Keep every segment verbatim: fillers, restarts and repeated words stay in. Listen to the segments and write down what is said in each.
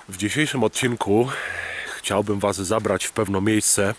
W dzisiejszym odcinku chciałbym Was zabrać w pewne miejsce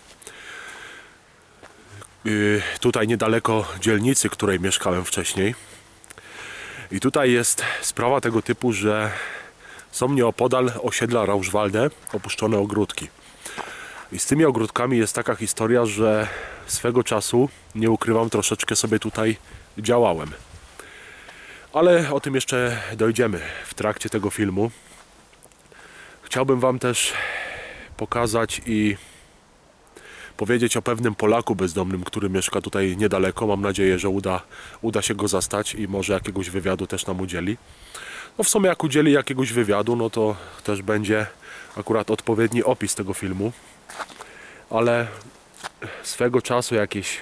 yy, tutaj niedaleko dzielnicy, w której mieszkałem wcześniej. I tutaj jest sprawa tego typu, że są nieopodal osiedla Rauschwalde opuszczone ogródki. I z tymi ogródkami jest taka historia, że swego czasu, nie ukrywam, troszeczkę sobie tutaj działałem. Ale o tym jeszcze dojdziemy w trakcie tego filmu. Chciałbym Wam też pokazać i powiedzieć o pewnym Polaku bezdomnym, który mieszka tutaj niedaleko. Mam nadzieję, że uda, uda się go zastać i może jakiegoś wywiadu też nam udzieli. No w sumie jak udzieli jakiegoś wywiadu, no to też będzie akurat odpowiedni opis tego filmu. Ale swego czasu, jakieś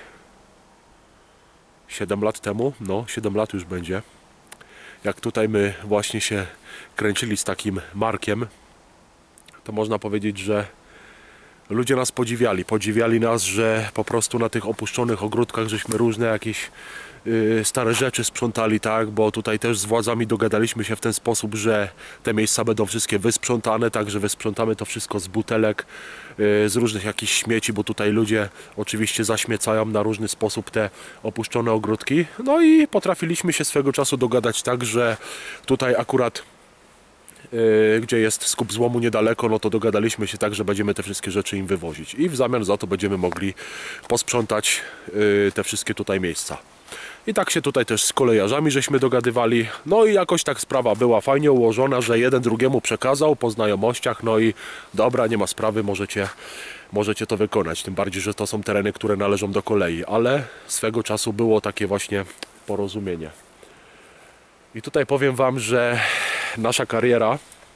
siedem lat temu, no siedem lat już będzie, jak tutaj my właśnie się kręcili z takim Markiem, to można powiedzieć, że ludzie nas podziwiali. Podziwiali nas, że po prostu na tych opuszczonych ogródkach żeśmy różne jakieś yy, stare rzeczy sprzątali, tak? Bo tutaj też z władzami dogadaliśmy się w ten sposób, że te miejsca będą wszystkie wysprzątane, także wysprzątamy to wszystko z butelek, yy, z różnych jakichś śmieci, bo tutaj ludzie oczywiście zaśmiecają na różny sposób te opuszczone ogródki. No i potrafiliśmy się swego czasu dogadać tak, że tutaj akurat Yy, gdzie jest skup złomu niedaleko, no to dogadaliśmy się tak, że będziemy te wszystkie rzeczy im wywozić i w zamian za to będziemy mogli posprzątać yy, te wszystkie tutaj miejsca. I tak się tutaj też z kolejarzami żeśmy dogadywali, no i jakoś tak sprawa była fajnie ułożona, że jeden drugiemu przekazał po znajomościach, no i dobra, nie ma sprawy, możecie, możecie to wykonać, tym bardziej, że to są tereny, które należą do kolei, ale swego czasu było takie właśnie porozumienie. I tutaj powiem Wam, że nasza kariera,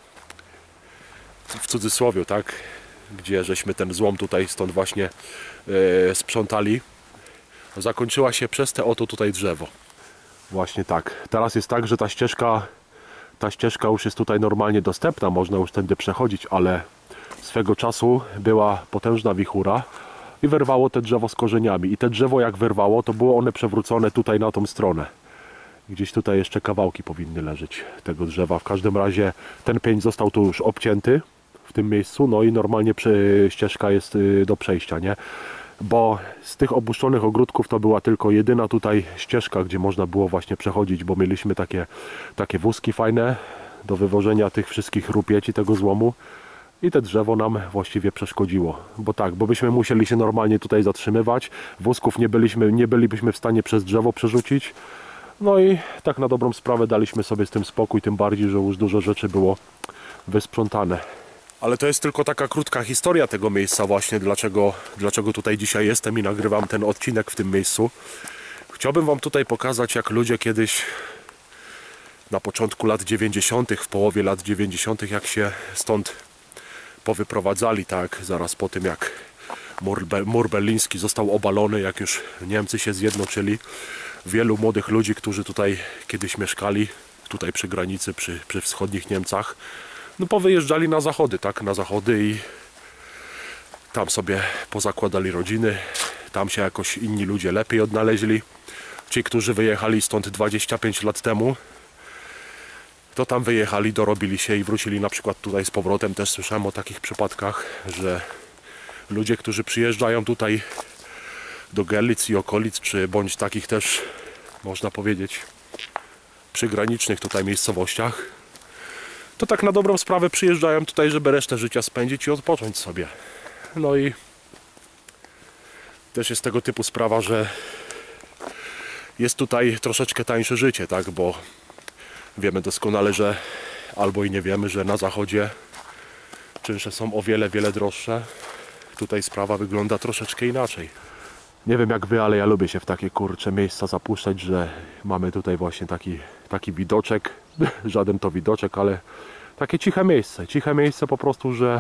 w cudzysłowie, tak, gdzie żeśmy ten złom tutaj stąd właśnie e, sprzątali, zakończyła się przez te oto tutaj drzewo. Właśnie tak. Teraz jest tak, że ta ścieżka, ta ścieżka już jest tutaj normalnie dostępna, można już tędy przechodzić, ale swego czasu była potężna wichura i wyrwało te drzewo z korzeniami. I te drzewo jak wyrwało, to było one przewrócone tutaj na tą stronę. Gdzieś tutaj jeszcze kawałki powinny leżeć tego drzewa. W każdym razie ten pień został tu już obcięty w tym miejscu, no i normalnie ścieżka jest do przejścia, nie? Bo z tych opuszczonych ogródków to była tylko jedyna tutaj ścieżka, gdzie można było właśnie przechodzić, bo mieliśmy takie, takie wózki fajne do wywożenia tych wszystkich rupieci, tego złomu. I te drzewo nam właściwie przeszkodziło, bo tak, bo byśmy musieli się normalnie tutaj zatrzymywać, wózków nie byliśmy, nie bylibyśmy w stanie przez drzewo przerzucić. No i tak na dobrą sprawę daliśmy sobie z tym spokój, tym bardziej, że już dużo rzeczy było wysprzątane. Ale to jest tylko taka krótka historia tego miejsca właśnie, dlaczego, dlaczego tutaj dzisiaj jestem i nagrywam ten odcinek w tym miejscu. Chciałbym Wam tutaj pokazać, jak ludzie kiedyś na początku lat dziewięćdziesiątych, w połowie lat dziewięćdziesiątych, jak się stąd powyprowadzali, tak, zaraz po tym jak mur, mur berliński został obalony, jak już Niemcy się zjednoczyli. Wielu młodych ludzi, którzy tutaj kiedyś mieszkali, tutaj przy granicy, przy, przy wschodnich Niemcach, no powyjeżdżali na zachody, tak, na zachody i tam sobie pozakładali rodziny, tam się jakoś inni ludzie lepiej odnaleźli. Ci, którzy wyjechali stąd dwadzieścia pięć lat temu, to tam wyjechali, dorobili się i wrócili na przykład tutaj z powrotem. Też słyszałem o takich przypadkach, że ludzie, którzy przyjeżdżają tutaj do Görlitz i okolic, czy bądź takich też, można powiedzieć, przygranicznych tutaj miejscowościach, to tak na dobrą sprawę przyjeżdżają tutaj, żeby resztę życia spędzić i odpocząć sobie. No i też jest tego typu sprawa, że jest tutaj troszeczkę tańsze życie, tak, bo wiemy doskonale, że albo i nie wiemy, że na zachodzie czynsze są o wiele, wiele droższe. Tutaj sprawa wygląda troszeczkę inaczej. Nie wiem jak wy, ale ja lubię się w takie kurcze miejsca zapuszczać, że mamy tutaj właśnie taki, taki widoczek, żaden to widoczek, ale takie ciche miejsce, ciche miejsce po prostu, że,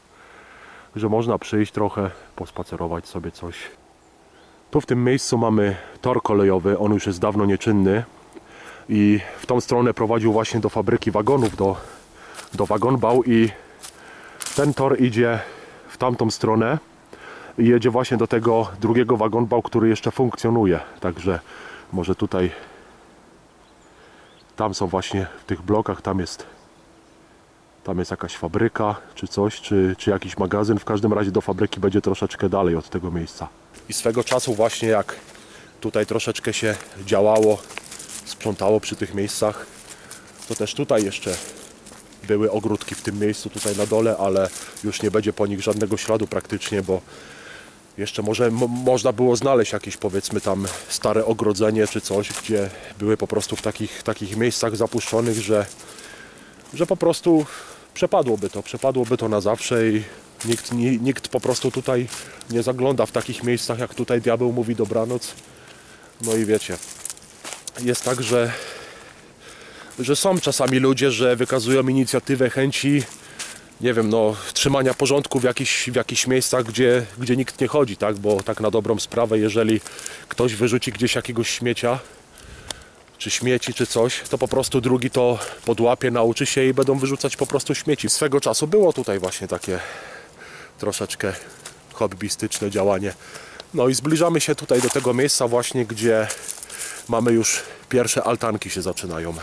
że można przyjść trochę, pospacerować sobie coś. Tu w tym miejscu mamy tor kolejowy, on już jest dawno nieczynny i w tą stronę prowadził właśnie do fabryki wagonów, do, do Wagonbau i ten tor idzie w tamtą stronę. I jedzie właśnie do tego drugiego Wagonbau, który jeszcze funkcjonuje. Także może tutaj, tam są właśnie w tych blokach, tam jest Tam jest jakaś fabryka, czy coś, czy, czy jakiś magazyn. W każdym razie do fabryki będzie troszeczkę dalej od tego miejsca. I swego czasu właśnie jak tutaj troszeczkę się działało, sprzątało przy tych miejscach, to też tutaj jeszcze były ogródki w tym miejscu, tutaj na dole, ale już nie będzie po nich żadnego śladu praktycznie, bo jeszcze może mo można było znaleźć jakieś, powiedzmy, tam stare ogrodzenie czy coś, gdzie były po prostu w takich, takich miejscach zapuszczonych, że, że po prostu przepadłoby to, przepadłoby to na zawsze i nikt, nie, nikt po prostu tutaj nie zagląda w takich miejscach, jak tutaj diabeł mówi dobranoc. No i wiecie, jest tak, że że są czasami ludzie, że wykazują inicjatywę, chęci, nie wiem, no, trzymania porządku w jakichś, w jakichś miejscach, gdzie, gdzie nikt nie chodzi, tak? Bo tak na dobrą sprawę, jeżeli ktoś wyrzuci gdzieś jakiegoś śmiecia, czy śmieci, czy coś, to po prostu drugi to podłapie, nauczy się i będą wyrzucać po prostu śmieci. Swego czasu było tutaj właśnie takie troszeczkę hobbystyczne działanie. No i zbliżamy się tutaj do tego miejsca właśnie, gdzie mamy już pierwsze altanki się zaczynają.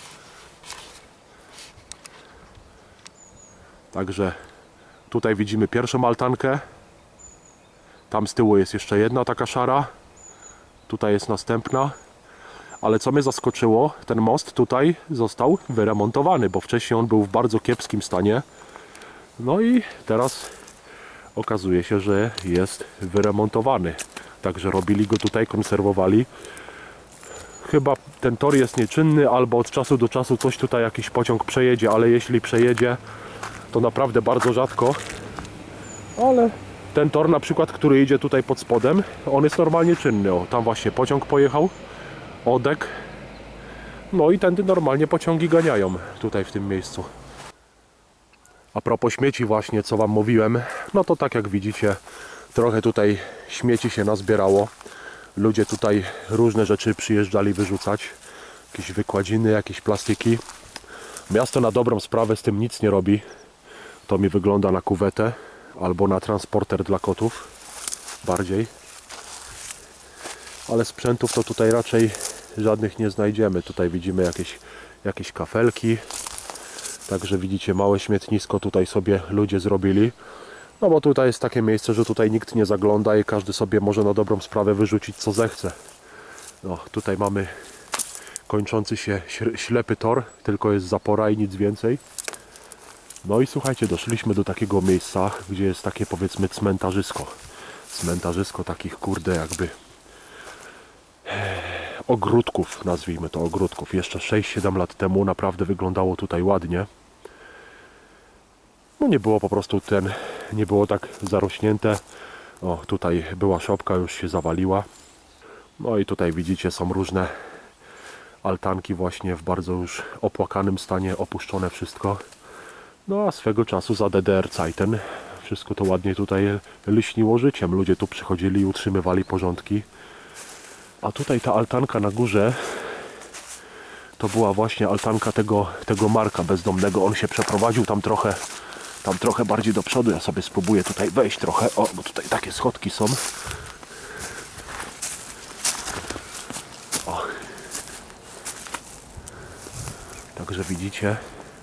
Także tutaj widzimy pierwszą altankę. Tam z tyłu jest jeszcze jedna taka szara. Tutaj jest następna. Ale co mnie zaskoczyło, ten most tutaj został wyremontowany, bo wcześniej on był w bardzo kiepskim stanie. No i teraz okazuje się, że jest wyremontowany. Także robili go tutaj, konserwowali. Chyba ten tor jest nieczynny, albo od czasu do czasu coś tutaj, jakiś pociąg przejedzie, ale jeśli przejedzie, to naprawdę bardzo rzadko. Ale ten tor na przykład, który idzie tutaj pod spodem, on jest normalnie czynny. O, tam właśnie pociąg pojechał, Odek. No i tędy normalnie pociągi ganiają tutaj w tym miejscu. A propos śmieci właśnie, co wam mówiłem, no to tak jak widzicie, trochę tutaj śmieci się nazbierało. Ludzie tutaj różne rzeczy przyjeżdżali wyrzucać. Jakieś wykładziny, jakieś plastiki. Miasto na dobrą sprawę z tym nic nie robi. To mi wygląda na kuwetę albo na transporter dla kotów bardziej. Ale sprzętów to tutaj raczej żadnych nie znajdziemy. Tutaj widzimy jakieś, jakieś kafelki. Także widzicie, małe śmietnisko tutaj sobie ludzie zrobili. No bo tutaj jest takie miejsce, że tutaj nikt nie zagląda i każdy sobie może na dobrą sprawę wyrzucić co zechce. No, tutaj mamy kończący się ślepy tor, tylko jest zapora i nic więcej. No i słuchajcie, doszliśmy do takiego miejsca, gdzie jest takie, powiedzmy, cmentarzysko. Cmentarzysko takich, kurde, jakby ogródków, nazwijmy to ogródków. Jeszcze sześć siedem lat temu naprawdę wyglądało tutaj ładnie. No nie było po prostu ten, nie było tak zarośnięte. O, tutaj była szopka, już się zawaliła. No i tutaj widzicie, są różne altanki właśnie w bardzo już opłakanym stanie, opuszczone wszystko. No a swego czasu za D D R Zeiten wszystko to ładnie tutaj lśniło życiem. Ludzie tu przychodzili i utrzymywali porządki. A tutaj ta altanka na górze to była właśnie altanka tego, tego Marka bezdomnego. On się przeprowadził tam trochę, tam trochę bardziej do przodu. Ja sobie spróbuję tutaj wejść trochę. O, bo tutaj takie schodki są. O. Także widzicie,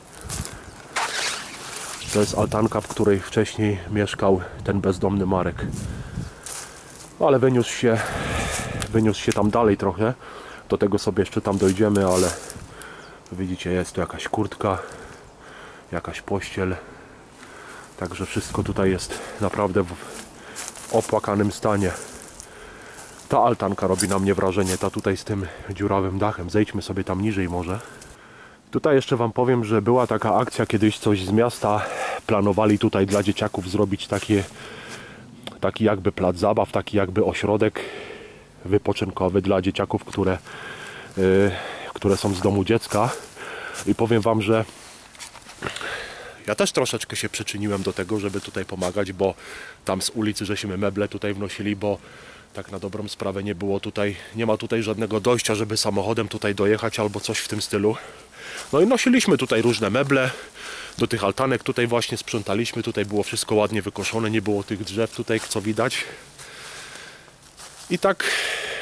to jest altanka, w której wcześniej mieszkał ten bezdomny Marek. Ale wyniósł się, wyniósł się tam dalej trochę. Do tego sobie jeszcze tam dojdziemy, ale widzicie, jest tu jakaś kurtka, jakaś pościel. Także wszystko tutaj jest naprawdę w opłakanym stanie. Ta altanka robi na mnie wrażenie, ta tutaj z tym dziurawym dachem. Zejdźmy sobie tam niżej może. Tutaj jeszcze wam powiem, że była taka akcja, kiedyś coś z miasta planowali tutaj dla dzieciaków zrobić takie, taki jakby plac zabaw, taki jakby ośrodek wypoczynkowy dla dzieciaków, które, yy, które są z domu dziecka. I powiem wam, że ja też troszeczkę się przyczyniłem do tego, żeby tutaj pomagać, bo tam z ulicy żeśmy meble tutaj wnosili, bo tak na dobrą sprawę nie było tutaj, nie ma tutaj żadnego dojścia, żeby samochodem tutaj dojechać albo coś w tym stylu. No i nosiliśmy tutaj różne meble do tych altanek, tutaj właśnie sprzątaliśmy, tutaj było wszystko ładnie wykoszone, nie było tych drzew tutaj, co widać. I tak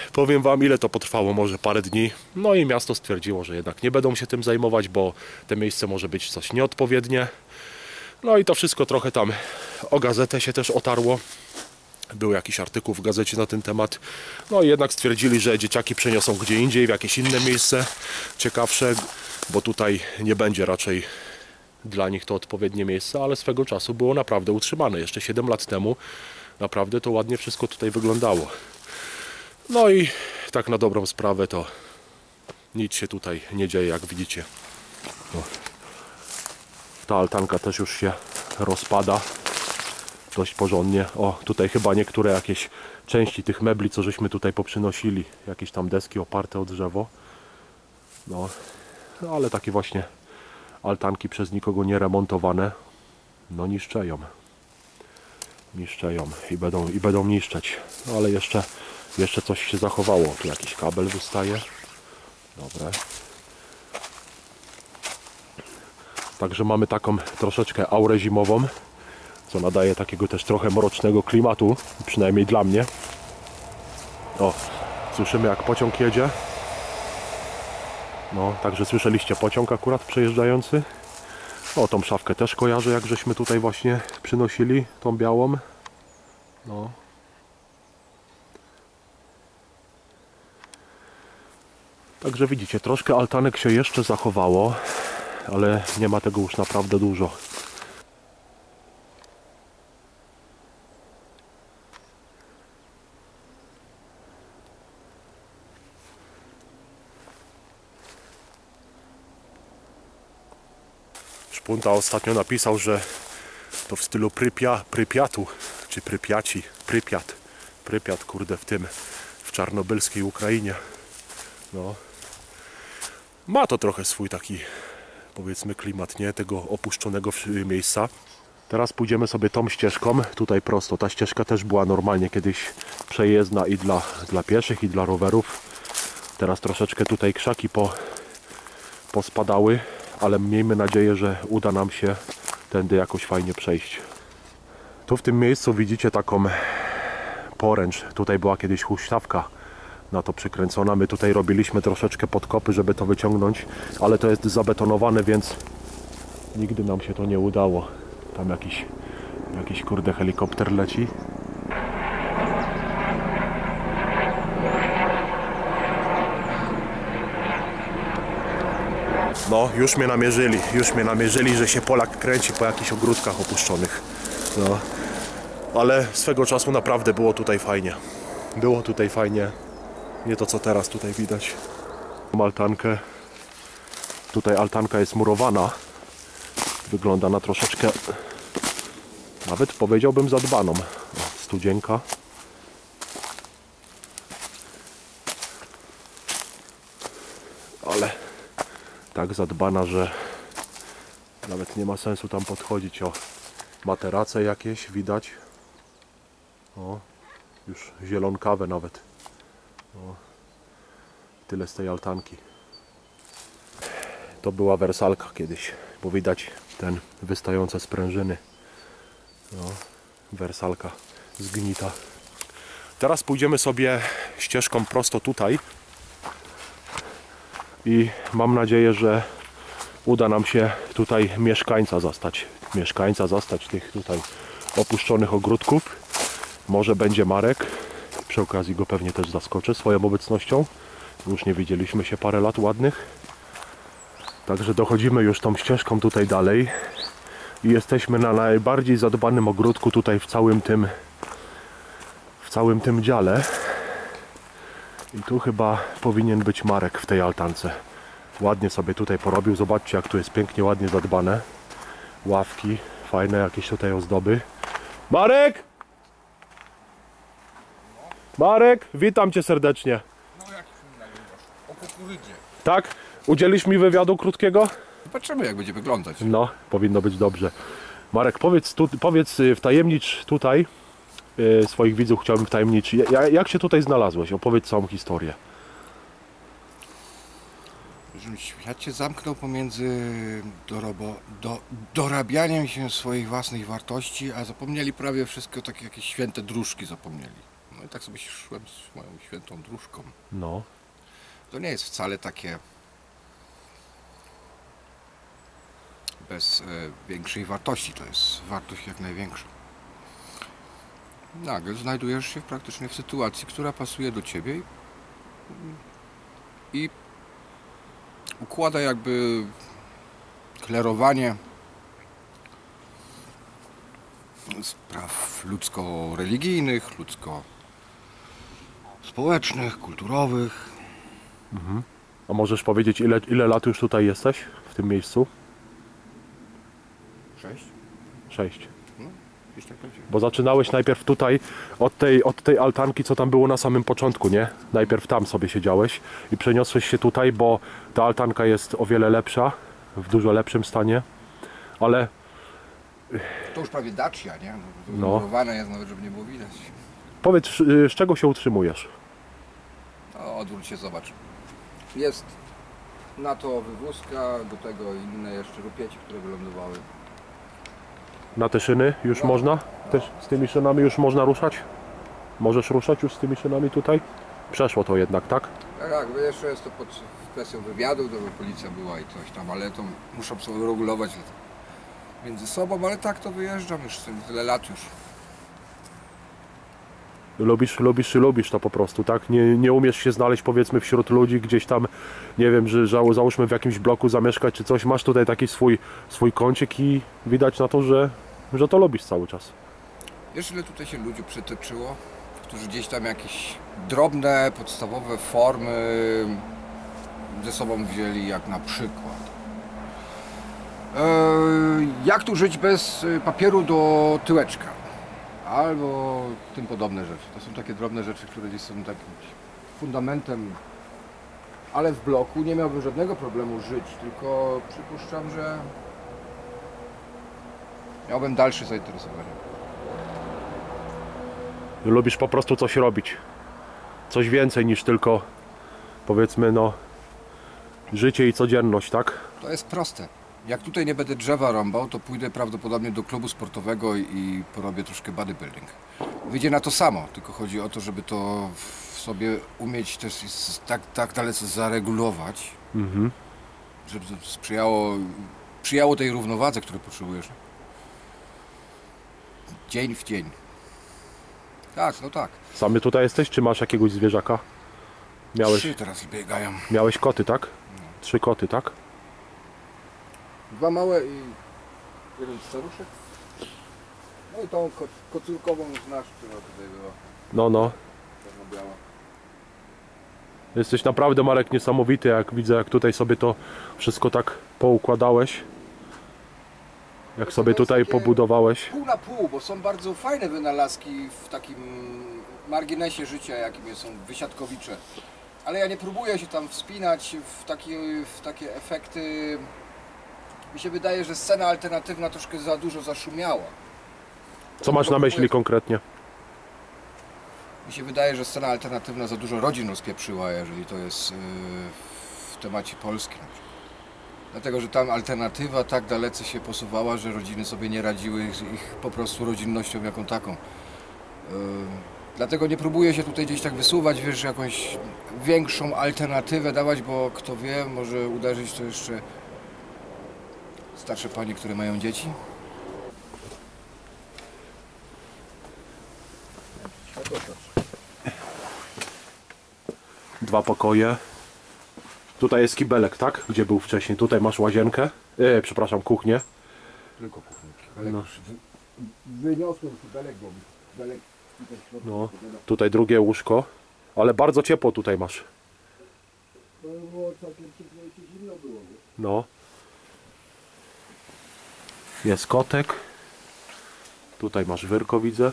Powiem wam, ile to potrwało, może parę dni. No i miasto stwierdziło, że jednak nie będą się tym zajmować, bo to miejsce może być coś nieodpowiednie. No i to wszystko trochę tam o gazetę się też otarło. Był jakiś artykuł w gazecie na ten temat. No i jednak stwierdzili, że dzieciaki przeniosą gdzie indziej, w jakieś inne miejsce ciekawsze, bo tutaj nie będzie raczej dla nich to odpowiednie miejsce, ale swego czasu było naprawdę utrzymane. Jeszcze siedem lat temu naprawdę to ładnie wszystko tutaj wyglądało. No i tak na dobrą sprawę to nic się tutaj nie dzieje, jak widzicie. No. Ta altanka też już się rozpada dość porządnie. O, tutaj chyba niektóre jakieś części tych mebli, co żeśmy tutaj poprzynosili. Jakieś tam deski oparte o drzewo. No, no ale takie właśnie altanki przez nikogo nie remontowane. No niszczeją. Niszczeją i będą, i będą niszczeć. No, ale jeszcze, jeszcze coś się zachowało. Tu jakiś kabel wystaje. Dobra. Także mamy taką troszeczkę aurę zimową, co nadaje takiego też trochę mrocznego klimatu, przynajmniej dla mnie. O, słyszymy jak pociąg jedzie. No, także słyszeliście pociąg akurat przejeżdżający. O, tą szafkę też kojarzę, jak żeśmy tutaj właśnie przynosili, tą białą. No. Także widzicie, troszkę altanek się jeszcze zachowało, ale nie ma tego już naprawdę dużo. Szpunta ostatnio napisał, że to w stylu Prypia, Prypiatu, czy Prypiaci, Prypiat, Prypiat, kurde, w tym, w czarnobylskiej Ukrainie. No. Ma to trochę swój taki, powiedzmy, klimat, nie? Tego opuszczonego miejsca. Teraz pójdziemy sobie tą ścieżką, tutaj prosto. Ta ścieżka też była normalnie kiedyś przejezdna i dla, dla pieszych, i dla rowerów. Teraz troszeczkę tutaj krzaki po, pospadały, ale miejmy nadzieję, że uda nam się tędy jakoś fajnie przejść. Tu w tym miejscu widzicie taką poręcz. Tutaj była kiedyś huśtawka na to przykręcona. My tutaj robiliśmy troszeczkę podkopy, żeby to wyciągnąć, ale to jest zabetonowane, więc nigdy nam się to nie udało. Tam jakiś, jakiś kurde helikopter leci. No, już mnie namierzyli, już mnie namierzyli, że się Polak kręci po jakichś ogródkach opuszczonych. No, ale swego czasu naprawdę było tutaj fajnie. Było tutaj fajnie. Nie to, co teraz tutaj widać. Mam altankę. Tutaj altanka jest murowana. Wygląda na troszeczkę, nawet powiedziałbym, zadbaną. Studzienka. Ale tak zadbana, że nawet nie ma sensu tam podchodzić. O, materace jakieś widać. O, już zielonkawe nawet. O, tyle z tej altanki. To była wersalka kiedyś, bo widać ten wystające sprężyny. No, wersalka zgnita. Teraz pójdziemy sobie ścieżką prosto tutaj i mam nadzieję, że uda nam się tutaj mieszkańca zastać. Mieszkańca zastać tych tutaj opuszczonych ogródków. Może będzie Marek. Przy okazji go pewnie też zaskoczę swoją obecnością. Już nie widzieliśmy się parę lat ładnych. Także dochodzimy już tą ścieżką tutaj dalej. I jesteśmy na najbardziej zadbanym ogródku tutaj w całym tym w całym tym dziale. I tu chyba powinien być Marek w tej altance. Ładnie sobie tutaj porobił. Zobaczcie, jak tu jest pięknie, ładnie zadbane. Ławki, fajne jakieś tutaj ozdoby. Marek! Marek, witam Cię serdecznie. No jak się nagrywasz? O kukurydzie. Tak? Udzielisz mi wywiadu krótkiego? Zobaczymy, jak będzie wyglądać. No, powinno być dobrze. Marek, powiedz, tu, powiedz wtajemnicz tutaj yy, swoich widzów, chciałbym wtajemniczyć. Jak, jak się tutaj znalazłeś? Opowiedz całą historię. Żebym świat się zamknął pomiędzy dorobo, do, dorabianiem się swoich własnych wartości, a zapomnieli prawie wszystko, takie jakieś święte dróżki zapomnieli. No. No i tak sobie szłem z moją świętą dróżką. No. To nie jest wcale takie bez e, większej wartości, to jest wartość jak największa. Nagle znajdujesz się praktycznie w sytuacji, która pasuje do ciebie i, i układa jakby klerowanie spraw ludzko-religijnych, ludzko-społecznych, kulturowych. Mhm. A możesz powiedzieć, ile, ile lat już tutaj jesteś w tym miejscu? Sześć? Sześć. No, gdzieś tak będzie. Bo zaczynałeś najpierw tutaj od tej, od tej altanki, co tam było na samym początku, nie? Najpierw tam sobie siedziałeś i przeniosłeś się tutaj, bo ta altanka jest o wiele lepsza, w dużo lepszym stanie, ale To już prawie Dacia, nie? No. Wmurowane jest nawet, żeby nie było widać. powiedz, y, z czego się utrzymujesz? No, odwróć się, zobacz. Jest na to wywózka, do tego inne jeszcze rupieci, które wylądowały. Na te szyny już No. można? Też z tymi szynami już można ruszać? Możesz ruszać już z tymi szynami tutaj? Przeszło to jednak, tak? Tak, tak, bo jeszcze jest to pod kwestią wywiadu, to by policja była i coś tam, ale to muszą sobie regulować między sobą, ale tak to wyjeżdżam już tyle lat już. Lubisz, lubisz, lubisz to po prostu, tak? Nie, nie umiesz się znaleźć, powiedzmy, wśród ludzi gdzieś tam, nie wiem, że że załóżmy w jakimś bloku zamieszkać czy coś. Masz tutaj taki swój, swój kącik i widać na to, że, że to lubisz cały czas. Wiesz, ile tutaj się ludzi przytoczyło, którzy gdzieś tam jakieś drobne, podstawowe formy ze sobą wzięli, jak na przykład e, jak tu żyć bez papieru do tyłeczka, albo tym podobne rzeczy. To są takie drobne rzeczy, które gdzieś są takim fundamentem, ale w bloku nie miałbym żadnego problemu żyć, tylko przypuszczam, że miałbym dalsze zainteresowanie. Lubisz po prostu coś robić. Coś więcej niż tylko, powiedzmy, no, życie i codzienność, tak? To jest proste. Jak tutaj nie będę drzewa rąbał, to pójdę prawdopodobnie do klubu sportowego i porobię troszkę bodybuilding. Wyjdzie na to samo, tylko chodzi o to, żeby to w sobie umieć też s- tak, tak dalece zaregulować, Mhm. żeby to sprzyjało, sprzyjało tej równowadze, której potrzebujesz. Dzień w dzień. Tak, no tak. Samy tutaj jesteś, czy masz jakiegoś zwierzaka? Miałeś, Trzy teraz biegają. miałeś koty, tak? Trzy koty, tak? Dwa małe i jeden staruszek. No i tą ko kocurkową znasz, która tutaj była. No, no. Czarno-biała. Jesteś naprawdę, Marek, niesamowity, jak widzę, jak tutaj sobie to wszystko tak poukładałeś. Jak sobie tutaj pobudowałeś. Pół na pół, bo są bardzo fajne wynalazki w takim marginesie życia, jakim są wysiadkowicze. Ale ja nie próbuję się tam wspinać w takie, w takie efekty. Mi się wydaje, że scena alternatywna troszkę za dużo zaszumiała. Co masz na myśli konkretnie? Mi się wydaje, że scena alternatywna za dużo rodzin rozpieprzyła, jeżeli to jest yy, w temacie polskim. Dlatego, że tam alternatywa tak dalece się posuwała, że rodziny sobie nie radziły z ich po prostu rodzinnością jaką taką. Yy, dlatego nie próbuję się tutaj gdzieś tak wysuwać, wiesz, jakąś większą alternatywę dawać, bo kto wie, może uderzyć to jeszcze starsze panie, które mają dzieci. Dwa pokoje. Tutaj jest kibelek, tak? Gdzie był wcześniej. Tutaj masz łazienkę. E, przepraszam, kuchnię. Tylko kuchenki. Ale No. już wyniosłem kibelek, bo kibelek tutaj w środku. No, tutaj drugie łóżko. Ale bardzo ciepło tutaj masz. To było całkiem ciepło i się zimno było. No. Jest kotek. Tutaj masz wyrko, widzę.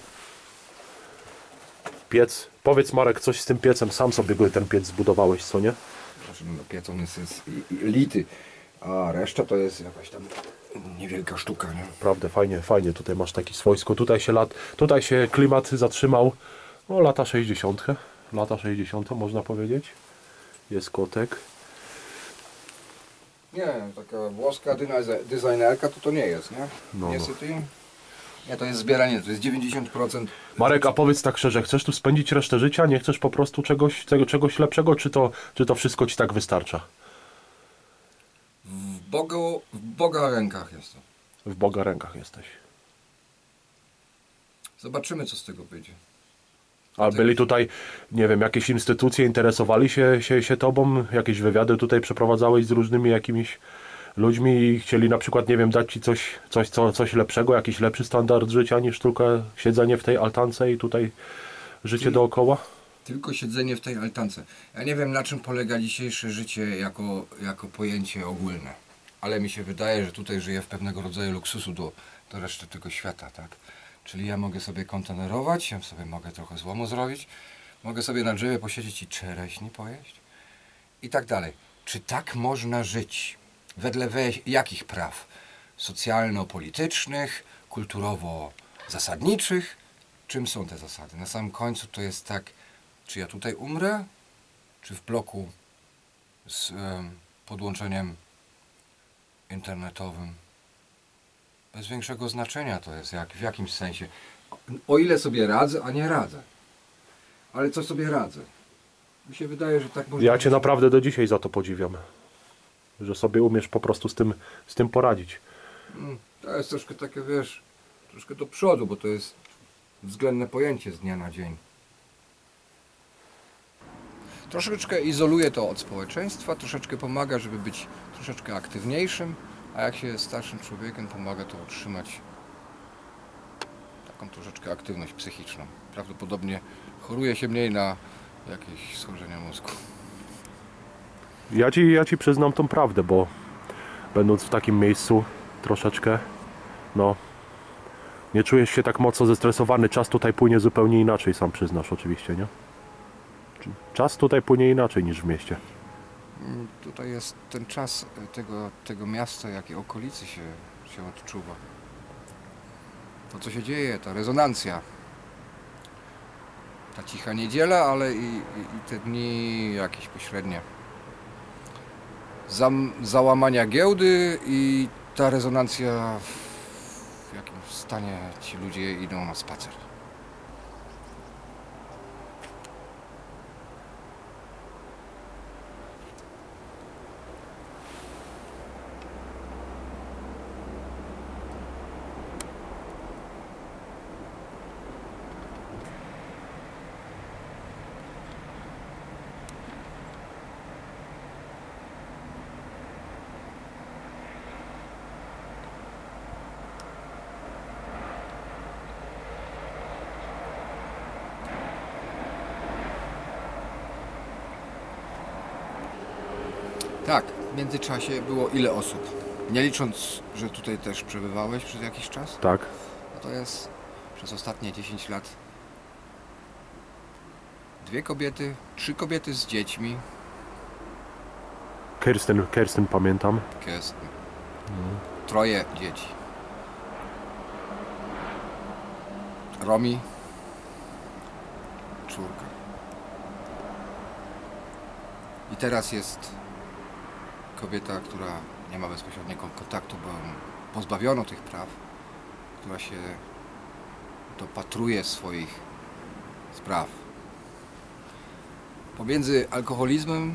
Piec. Powiedz, Marek, coś z tym piecem. Sam sobie go ten piec zbudowałeś, co nie? Znaczy, no, piec on jest, jest i- i lity, a reszta to jest jakaś tam niewielka sztuka, nie? Naprawdę fajnie, fajnie. Tutaj masz takie swojsko. Tutaj się lat, tutaj się klimat zatrzymał. No, lata sześćdziesiąte. Lata sześćdziesiąte można powiedzieć. Jest kotek. Nie, taka włoska dyna- designerka to to nie jest, nie? No, Niestety. Nie, to jest zbieranie, to jest dziewięćdziesiąt procent. Marek, a powiedz tak szczerze, chcesz tu spędzić resztę życia? Nie chcesz po prostu czegoś, tego, czegoś lepszego, czy to, czy to wszystko ci tak wystarcza? W Boga, w Boga rękach jest to. W Boga rękach jesteś. Zobaczymy, co z tego wyjdzie. A byli tutaj, nie wiem, jakieś instytucje interesowali się, się, się tobą? Jakieś wywiady tutaj przeprowadzałeś z różnymi jakimiś ludźmi i chcieli na przykład, nie wiem, dać ci coś, coś, co, coś lepszego, jakiś lepszy standard życia niż tylko siedzenie w tej altance i tutaj życie dookoła? Tylko siedzenie w tej altance. Ja nie wiem, na czym polega dzisiejsze życie jako, jako pojęcie ogólne. Ale mi się wydaje, że tutaj żyję w pewnego rodzaju luksusu do, do reszty tego świata, tak? Czyli ja mogę sobie kontenerować, ja sobie mogę trochę złomu zrobić, mogę sobie na drzewie posiedzieć i czereśni pojeść i tak dalej. Czy tak można żyć? Wedle we jakich praw? Socjalno-politycznych, kulturowo-zasadniczych? Czym są te zasady? Na samym końcu to jest tak, czy ja tutaj umrę, czy w bloku z um, podłączeniem internetowym. Bez większego znaczenia to jest, jak, w jakimś sensie. O ile sobie radzę, a nie radzę. Ale co sobie radzę? Mi się wydaje, że tak można... Ja cię naprawdę do dzisiaj za to podziwiam. Że sobie umiesz po prostu z tym, z tym poradzić. To jest troszkę takie, wiesz, troszkę do przodu, bo to jest względne pojęcie z dnia na dzień. Troszeczkę izoluje to od społeczeństwa, troszeczkę pomaga, żeby być troszeczkę aktywniejszym, a jak się jest starszym człowiekiem, pomaga to utrzymać taką troszeczkę aktywność psychiczną. Prawdopodobnie choruje się mniej na jakieś schorzenia mózgu. Ja ci, ja ci przyznam tą prawdę, bo będąc w takim miejscu troszeczkę, no, nie czujesz się tak mocno zestresowany. Czas tutaj płynie zupełnie inaczej, sam przyznasz oczywiście, nie? Czas tutaj płynie inaczej niż w mieście. Tutaj jest ten czas tego, tego miasta, jak i okolicy się, się odczuwa. To, co się dzieje, ta rezonancja. Ta cicha niedziela, ale i, i, i te dni jakieś pośrednie. Zam, załamania giełdy i ta rezonancja, w jakim stanie ci ludzie idą na spacer. Tak, w międzyczasie było ile osób? Nie licząc, że tutaj też przebywałeś przez jakiś czas? Tak. No to jest przez ostatnie dziesięć lat dwie kobiety, trzy kobiety z dziećmi. Kirsten, Kirsten pamiętam. Kirsten. Troje dzieci. Romi. Czwórka. I teraz jest kobieta, która nie ma bezpośredniego kontaktu, bo pozbawiono tych praw, która się dopatruje swoich spraw. Pomiędzy alkoholizmem,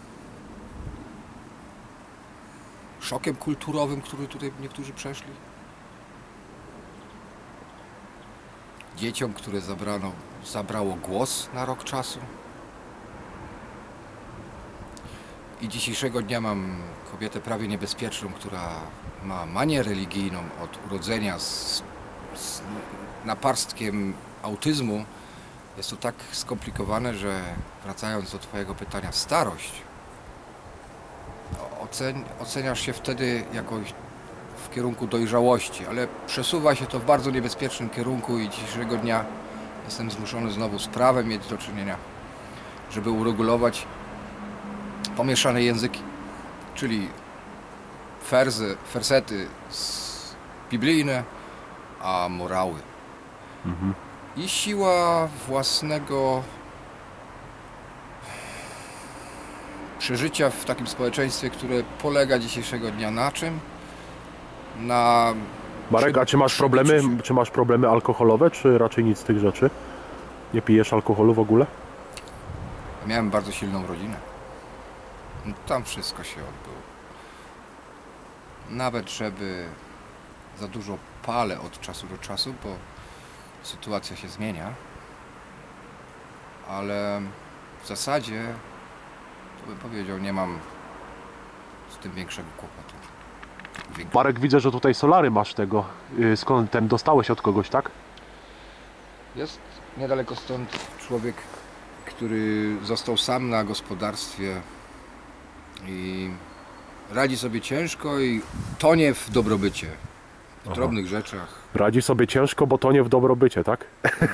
szokiem kulturowym, który tutaj niektórzy przeszli, dzieciom, które zabrano, zabrało głos na rok czasu. I dzisiejszego dnia mam kobietę prawie niebezpieczną, która ma manię religijną od urodzenia z, z naparstkiem autyzmu. Jest to tak skomplikowane, że wracając do twojego pytania, starość ocen, oceniasz się wtedy jakoś w kierunku dojrzałości, ale przesuwa się to w bardzo niebezpiecznym kierunku i dzisiejszego dnia jestem zmuszony znowu z prawem mieć do czynienia, żeby uregulować pomieszane języki, czyli fersy, fersety biblijne, a morały. Mhm. I siła własnego przeżycia w takim społeczeństwie, które polega dzisiejszego dnia na czym? Na Marek, a czy masz problemy, czy masz problemy alkoholowe, czy raczej nic z tych rzeczy? Nie pijesz alkoholu w ogóle? Miałem bardzo silną rodzinę. No, tam wszystko się odbyło. Nawet żeby za dużo palę od czasu do czasu, bo sytuacja się zmienia. Ale w zasadzie, to bym powiedział, nie mam z tym większego kłopotu. Większego. Marek, widzę, że tutaj solary masz tego. Yy, Skąd ten dostałeś od kogoś, tak? Jest niedaleko stąd człowiek, który został sam na gospodarstwie i radzi sobie ciężko i tonie w dobrobycie, w Aha. drobnych rzeczach. Radzi sobie ciężko, bo to nie w dobrobycie, tak?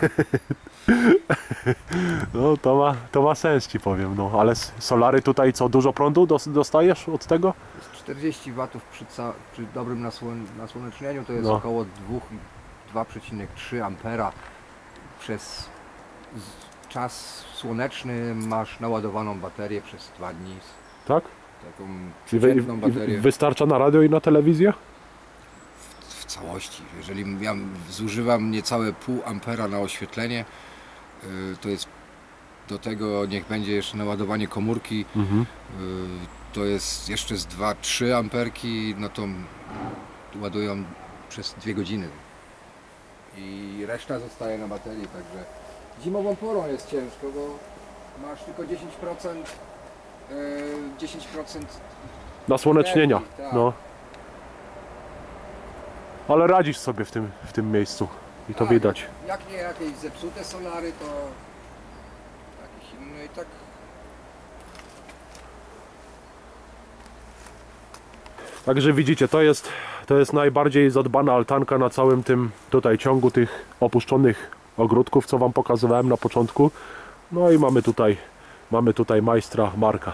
No to ma, to ma sens, ci powiem, no. Ale s- solary tutaj co, dużo prądu dos- dostajesz od tego? Jest czterdzieści watów przy, ca- przy dobrym nasłon- nasłonecznieniu, to jest No. około dwa przecinek trzy ampera. Przez z- czas słoneczny masz naładowaną baterię przez dwa dni. Tak? Taką I, wy, przeciętną i, baterię. i wystarcza na radio i na telewizję? W całości. Jeżeli ja zużywam niecałe pół ampera na oświetlenie, y, to jest do tego niech będzie jeszcze naładowanie komórki, Mhm. y, to jest jeszcze z dwa trzy amperki, no to ładują przez dwie godziny. I reszta zostaje na baterii, także zimową porą jest ciężko, bo masz tylko dziesięć procent y, dziesięć procent Nasłonecznienia, energii, tak. no. Ale radzisz sobie w tym, w tym miejscu i to Tak, widać. Jak nie jakieś zepsute solary, to jakieś inne i tak. Także widzicie, to jest, to jest najbardziej zadbana altanka na całym tym tutaj ciągu tych opuszczonych ogródków, co wam pokazywałem na początku. No i mamy tutaj, mamy tutaj majstra Marka.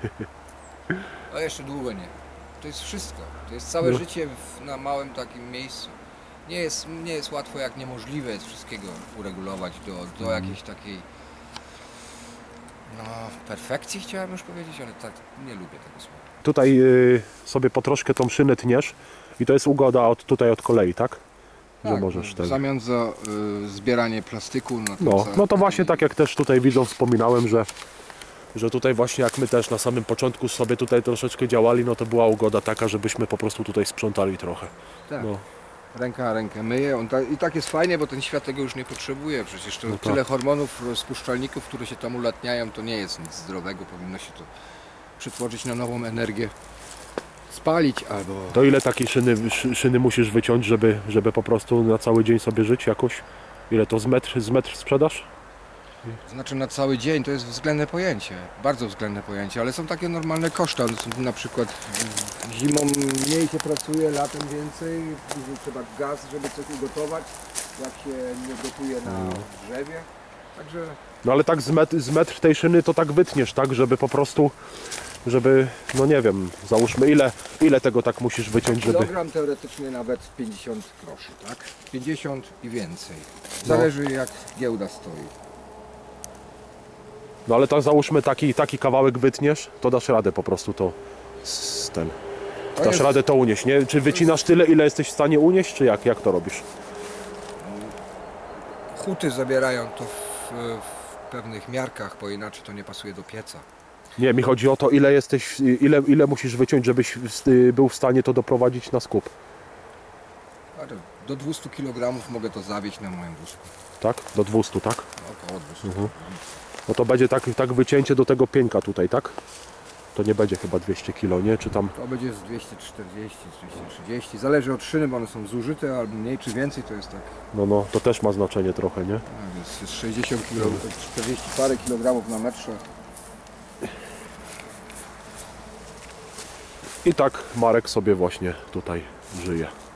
A jeszcze długo nie. To jest wszystko. To jest całe No. życie w, na małym takim miejscu. Nie jest, nie jest łatwo, jak niemożliwe jest wszystkiego uregulować do, do Mhm. jakiejś takiej no, perfekcji, chciałem już powiedzieć, ale tak nie lubię tego słowa. Tutaj y, sobie po troszkę tą szynę tniesz i to jest ugoda od, tutaj od kolei, tak? Że Tak, możesz w ten... zamian za y, zbieranie plastyku. No to, No, za, no to właśnie tak jak też tutaj widzą, wspominałem, że, że tutaj właśnie jak my też na samym początku sobie tutaj troszeczkę działali, no to była ugoda taka, żebyśmy po prostu tutaj sprzątali trochę. Tak. No, Ręka rękę myje. On ta, I tak jest fajnie, bo ten świat tego już nie potrzebuje. Przecież to No tak. tyle hormonów, rozpuszczalników, które się tam ulatniają, to nie jest nic zdrowego. Powinno się to przetworzyć na nową energię. Spalić albo... to ile takiej szyny, szy- szyny musisz wyciąć, żeby, żeby po prostu na cały dzień sobie żyć jakoś? Ile to z metr, z metr sprzedasz? Znaczy na cały dzień to jest względne pojęcie. Bardzo względne pojęcie, ale są takie normalne koszty. One są na przykład zimą mniej się pracuje, latem więcej. Później trzeba gaz, żeby coś ugotować. Jak się nie gotuje na drzewie. Także... No ale tak z metr, z metr tej szyny to tak wytniesz, tak? Żeby po prostu, żeby, no nie wiem, załóżmy ile, ile tego tak musisz wyciąć, żeby... Kilogram teoretycznie nawet pięćdziesiąt groszy, tak? pięćdziesiąt i więcej. Zależy jak giełda stoi. No ale tak załóżmy taki, taki kawałek wytniesz, to dasz radę po prostu to z ten. To Dasz jest- radę to unieść, nie? Czy wycinasz tyle, ile jesteś w stanie unieść, czy jak, jak to robisz? Huty zabierają to w, w pewnych miarkach, bo inaczej to nie pasuje do pieca. Nie, mi chodzi o to, ile jesteś, ile, ile musisz wyciąć, żebyś w- był w stanie to doprowadzić na skup. Ale do dwustu kilogramów mogę to zawieźć na moim wózku. Tak? Do dwustu, tak? Około dwustu. Mhm. No to będzie tak, tak wycięcie do tego pieńka tutaj, tak? To nie będzie chyba dwieście kilo, nie? Czy tam... To będzie z dwieście czterdzieści, z dwieście trzydzieści. Zależy od szyny, bo one są zużyte, albo mniej czy więcej, to jest tak. No, no, to też ma znaczenie trochę, nie? A więc jest sześćdziesiąt kilogramów, czterdzieści parę kilogramów na metrze. I tak Marek sobie właśnie tutaj żyje.